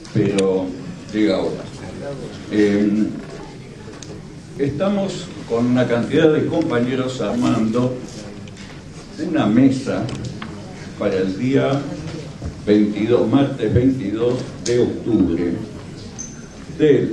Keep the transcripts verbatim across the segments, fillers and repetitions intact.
pero llega ahora. Eh, estamos con una cantidad de compañeros armando una mesa para el día veintidós, martes veintidós de octubre, del,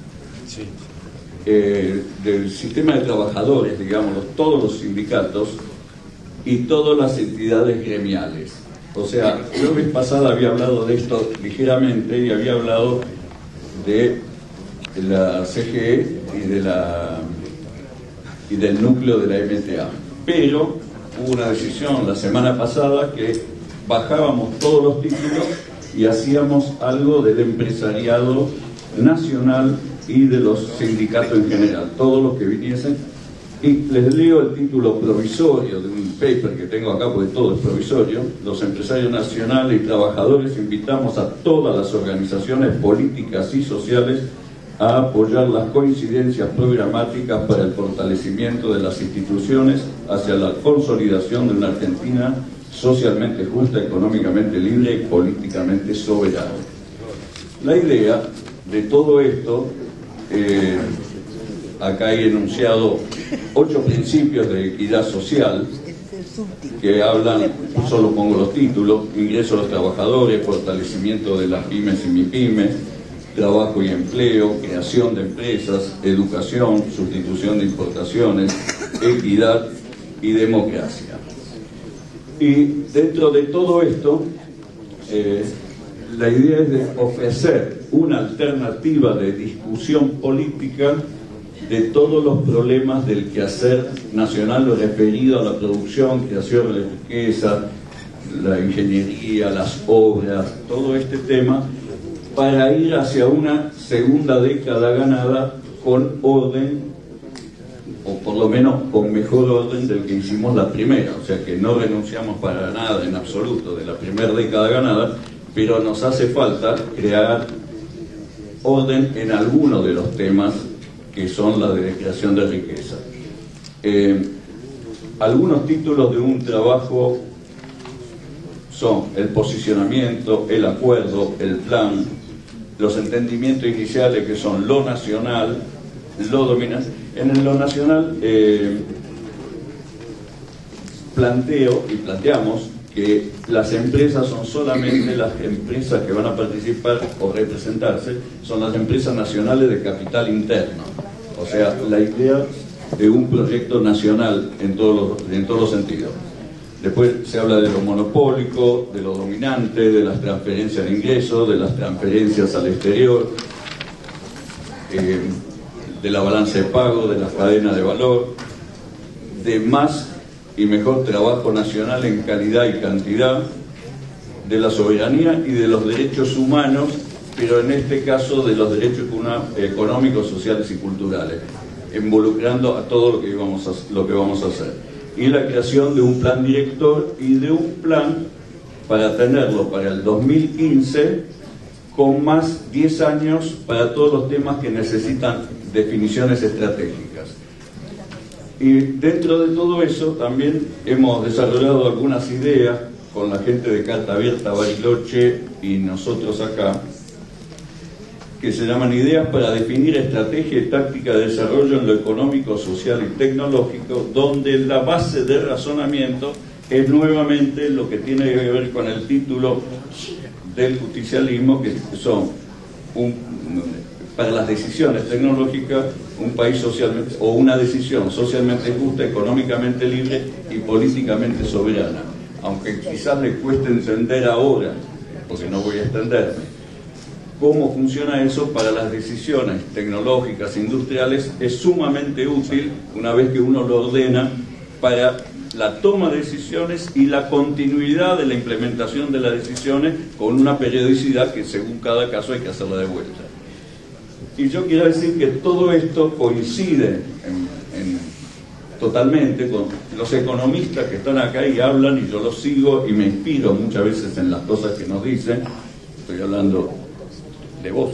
eh, del sistema de trabajadores, digamos, todos los sindicatos y todas las entidades gremiales. O sea, la vez pasada había hablado de esto ligeramente y había hablado de la C G E y, de la, y del núcleo de la M T A. Pero hubo una decisión la semana pasada que bajábamos todos los títulos y hacíamos algo del empresariado nacional y de los sindicatos en general, todos los que viniesen. Y les leo el título provisorio de un paper que tengo acá, porque todo es provisorio. Los empresarios nacionales y trabajadores invitamos a todas las organizaciones políticas y sociales a apoyar las coincidencias programáticas para el fortalecimiento de las instituciones hacia la consolidación de una Argentina socialmente justa, económicamente libre y políticamente soberana. La idea de todo esto, eh, acá hay enunciado ocho principios de equidad social que hablan, solo pongo los títulos: ingreso a los trabajadores, fortalecimiento de las pymes y mipymes, trabajo y empleo, creación de empresas, educación, sustitución de importaciones, equidad y democracia. Y dentro de todo esto, eh, la idea es de ofrecer una alternativa de discusión política de todos los problemas del quehacer nacional, lo referido a la producción, creación de riqueza, la ingeniería, las obras, todo este tema, para ir hacia una segunda década ganada con orden, o por lo menos con mejor orden del que hicimos la primera. O sea que no renunciamos para nada en absoluto de la primera década ganada, pero nos hace falta crear orden en algunos de los temas que son la de creación de riqueza. Eh, algunos títulos de un trabajo son el posicionamiento, el acuerdo, el plan, los entendimientos iniciales, que son lo nacional, lo dominante. En lo nacional eh, planteo y planteamos que las empresas son solamente las empresas que van a participar o representarse, son las empresas nacionales de capital interno. O sea, la idea de un proyecto nacional en todos los, en todos los sentidos. Después se habla de lo monopólico, de lo dominante, de las transferencias de ingresos, de las transferencias al exterior, eh, de la balanza de pago, de la cadena de valor, de más y mejor trabajo nacional en calidad y cantidad, de la soberanía y de los derechos humanos, pero en este caso de los derechos económicos, sociales y culturales, involucrando a todo lo que vamos a, lo que vamos a hacer. Y la creación de un plan director y de un plan para tenerlo para el dos mil quince con más diez años para todos los temas que necesitan definiciones estratégicas. Y dentro de todo eso también hemos desarrollado algunas ideas con la gente de Carta Abierta, Bariloche y nosotros acá, que se llaman ideas para definir estrategia y táctica de desarrollo en lo económico, social y tecnológico, donde la base de razonamiento es nuevamente lo que tiene que ver con el título del justicialismo, que son un, para las decisiones tecnológicas, un país socialmente, o una decisión socialmente justa, económicamente libre y políticamente soberana. Aunque quizás les cueste entender ahora, porque no voy a extenderme, cómo funciona eso para las decisiones tecnológicas, industriales, es sumamente útil una vez que uno lo ordena para la toma de decisiones y la continuidad de la implementación de las decisiones con una periodicidad que según cada caso hay que hacerla de vuelta. Y yo quiero decir que todo esto coincide en, en, totalmente con los economistas que están acá y hablan, y yo los sigo y me inspiro muchas veces en las cosas que nos dicen. Estoy hablando de vos,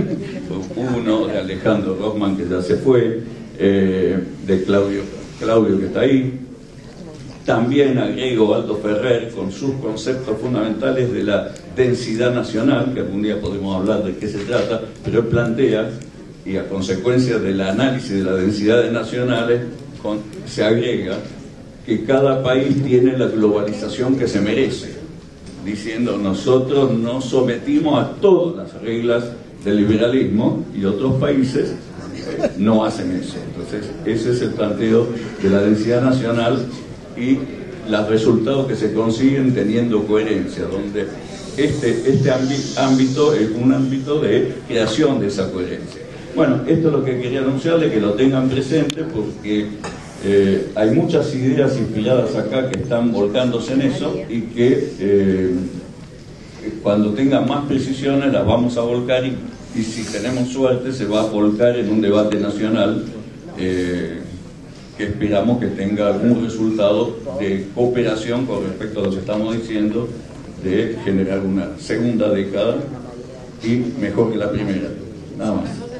uno, de Alejandro Rossman, que ya se fue, eh, de Claudio, Claudio que está ahí, También agrego Aldo Ferrer con sus conceptos fundamentales de la densidad nacional, que algún día podemos hablar de qué se trata, pero él plantea, y a consecuencia del análisis de las densidades nacionales, con, se agrega que cada país tiene la globalización que se merece, diciendo nosotros nos sometimos a todas las reglas del liberalismo y otros países no hacen eso. Entonces ese es el planteo de la densidad nacional y los resultados que se consiguen teniendo coherencia, donde este, este ámbito es un ámbito de creación de esa coherencia. Bueno, esto es lo que quería anunciarle, que lo tengan presente, porque eh, hay muchas ideas inspiradas acá que están volcándose en eso y que eh, cuando tengan más precisiones las vamos a volcar y, y si tenemos suerte se va a volcar en un debate nacional eh, que esperamos que tenga algún resultado de cooperación con respecto a lo que estamos diciendo, de generar una segunda década y mejor que la primera. Nada más.